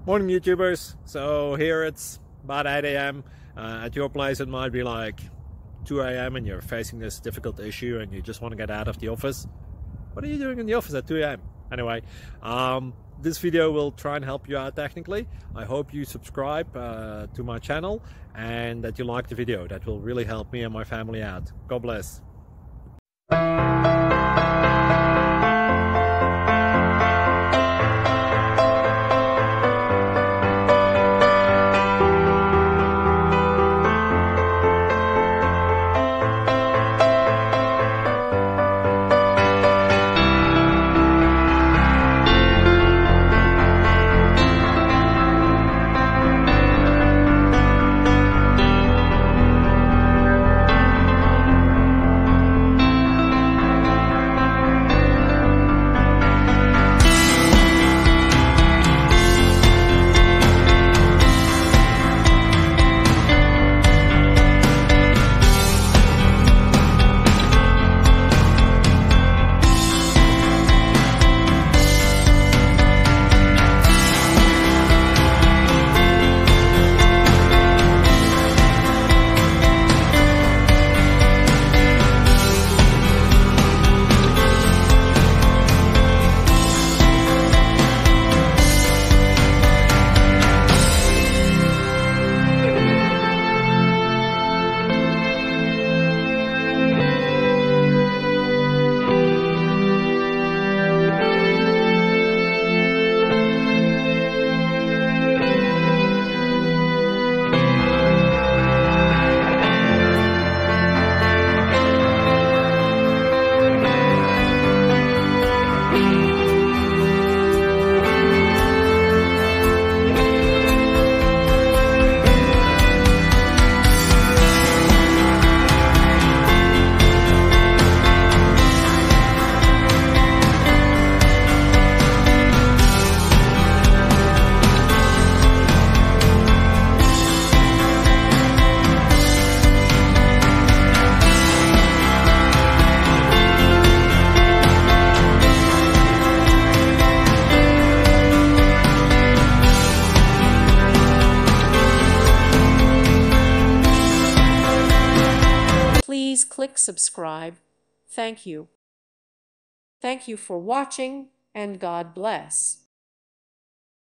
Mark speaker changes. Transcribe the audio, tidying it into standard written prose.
Speaker 1: Morning YouTubers. So here it's about 8 a.m. At your place it might be like 2 a.m. and you're facing this difficult issue and you just want to get out of the office. What are you doing in the office at 2 a.m.? Anyway, this video will try and help you out technically. I hope you subscribe to my channel and that you like the video. That will really help me and my family out. God bless.
Speaker 2: Please click subscribe. Thank you. Thank you for watching, and God bless.